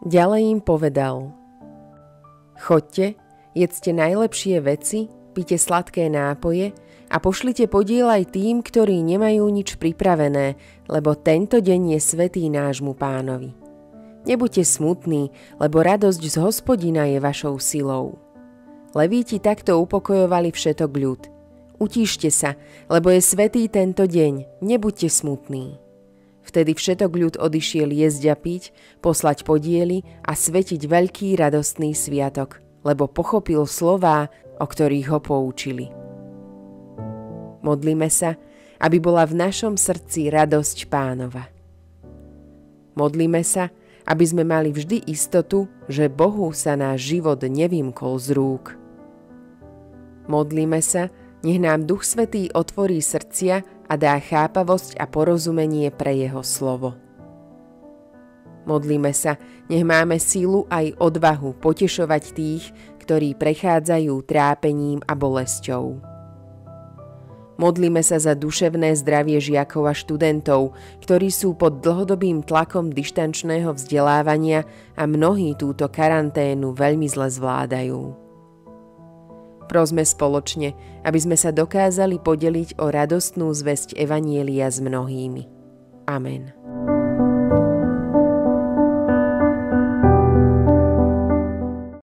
Ďalej im povedal: Choďte, jedzte najlepšie veci, pite sladké nápoje a pošlite podiel aj tým, ktorí nemajú nič pripravené, lebo tento deň je svätý nášmu Pánovi. Nebuďte smutní, lebo radosť z Hospodina je vašou silou. Levíti takto upokojovali všetok ľud. Utíšte sa, lebo je svätý tento deň, nebuďte smutní. Vtedy všetok ľud odišiel jesť a piť, poslať podiely a svetiť veľký radostný sviatok, lebo pochopil slová, o ktorých ho poučili. Modlime sa, aby bola v našom srdci radosť Pánova. Modlime sa, aby sme mali vždy istotu, že Bohu sa náš život nevymkol z rúk. Modlíme sa, nech nám Duch Svätý otvorí srdcia a dá chápavosť a porozumenie pre jeho slovo. Modlíme sa, nech máme sílu aj odvahu potešovať tých, ktorí prechádzajú trápením a bolesťou. Modlíme sa za duševné zdravie žiakov a študentov, ktorí sú pod dlhodobým tlakom dištančného vzdelávania a mnohí túto karanténu veľmi zle zvládajú. Prosme spoločne, aby sme sa dokázali podeliť o radostnú zvesť Evanjelia s mnohými. Amen.